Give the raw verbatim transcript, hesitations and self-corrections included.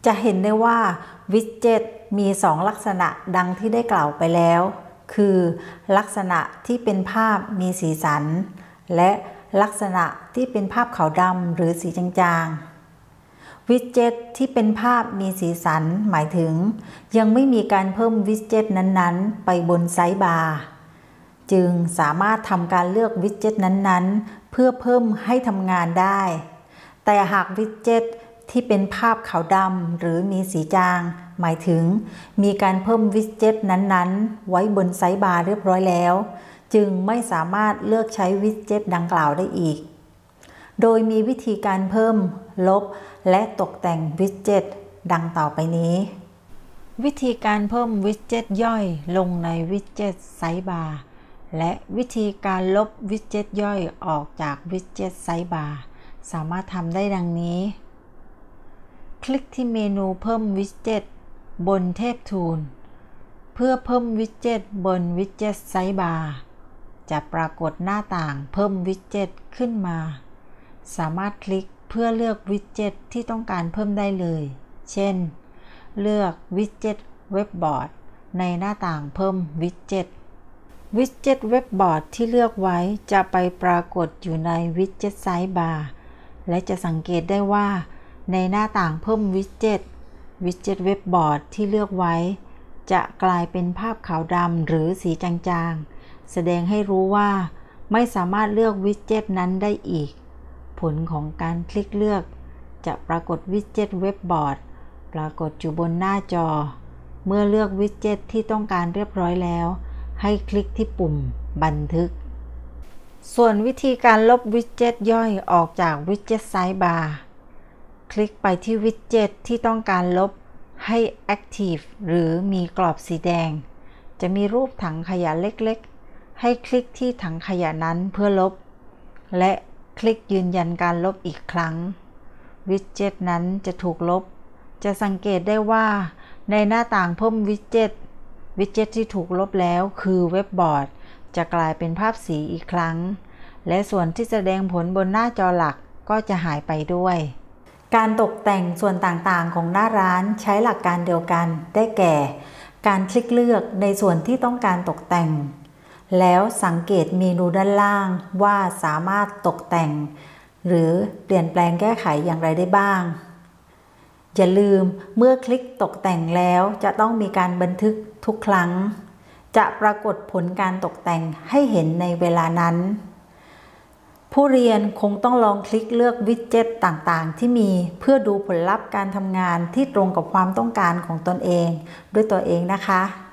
จะเห็นได้ว่าวิดเจ็ตมีสองลักษณะดังที่ได้กล่าวไปแล้วคือลักษณะที่เป็นภาพมีสีสันและลักษณะที่เป็นภาพขาวดำหรือสีจางๆวิดเจ็ตที่เป็นภาพมีสีสันหมายถึงยังไม่มีการเพิ่มวิดเจ็ตนั้นๆไปบนไซด์บาร์จึงสามารถทำการเลือกวิดเจ็ตนั้นๆเพื่อเพิ่มให้ทำงานได้แต่หากวิดเจ็ตที่เป็นภาพขาวดำหรือมีสีจางหมายถึงมีการเพิ่มวิดเจ็ตนั้นๆไว้บนไซด์บาร์เรียบร้อยแล้วจึงไม่สามารถเลือกใช้วิดเจ็ตดังกล่าวได้อีกโดยมีวิธีการเพิ่มลบและตกแต่งวิดเจ็ตดังต่อไปนี้วิธีการเพิ่มวิดเจ็ตย่อยลงในวิดเจ็ตไซด์บาร์และวิธีการลบวิดเจ็ตย่อยออกจากวิดเจ็ตไซด์บาร์สามารถทำได้ดังนี้คลิกที่เมนูเพิ่มวิดเจ็ตบนเทพทูลเพื่อเพิ่มวิดเจ็ตบนวิดเจ็ตไซด์บาร์จะปรากฏหน้าต่างเพิ่มวิดเจ็ตขึ้นมาสามารถคลิกเพื่อเลือกวิดเจ็ตที่ต้องการเพิ่มได้เลยเช่นเลือกวิดเจ็ตเว็บบอร์ดในหน้าต่างเพิ่มวิดเจ็ตวิดเจ็ตเว็บบอร์ดที่เลือกไว้จะไปปรากฏอยู่ในวิดเจ็ตไซด์บาร์และจะสังเกตได้ว่าในหน้าต่างเพิ่มวิดเจ็ตวิดเจ็ตเว็บบอร์ดที่เลือกไว้จะกลายเป็นภาพขาวดำหรือสีจางๆแสดงให้รู้ว่าไม่สามารถเลือกวิดเจ็ตนั้นได้อีกผลของการคลิกเลือกจะปรากฏวิดเจ็ตเว็บบอร์ดปรากฏอยู่บนหน้าจอเมื่อเลือกวิดเจ็ตที่ต้องการเรียบร้อยแล้วให้คลิกที่ปุ่มบันทึกส่วนวิธีการลบวิดเจ็ตย่อยออกจากวิดเจ็ตไซด์บาร์คลิกไปที่วิดเจ็ตที่ต้องการลบให้ Active หรือมีกรอบสีแดงจะมีรูปถังขยะเล็กๆให้คลิกที่ถังขยะนั้นเพื่อลบและคลิกยืนยันการลบอีกครั้งวิดเจ็ตนั้นจะถูกลบจะสังเกตได้ว่าในหน้าต่างเพิ่มวิดเจ็ตวิดเจ็ตที่ถูกลบแล้วคือเว็บบอร์ดจะกลายเป็นภาพสีอีกครั้งและส่วนที่แสดงผลบนหน้าจอหลักก็จะหายไปด้วยการตกแต่งส่วนต่างๆของหน้าร้านใช้หลักการเดียวกันได้แก่การคลิกเลือกในส่วนที่ต้องการตกแต่งแล้วสังเกตเมนูด้านล่างว่าสามารถตกแต่งหรือเปลี่ยนแปลงแก้ไขอย่างไรได้บ้างอย่าลืมเมื่อคลิกตกแต่งแล้วจะต้องมีการบันทึกทุกครั้งจะปรากฏผลการตกแต่งให้เห็นในเวลานั้นผู้เรียนคงต้องลองคลิกเลือกวิดเจ็ตต่างๆที่มีเพื่อดูผลลัพธ์การทำงานที่ตรงกับความต้องการของตนเองด้วยตัวเองนะคะ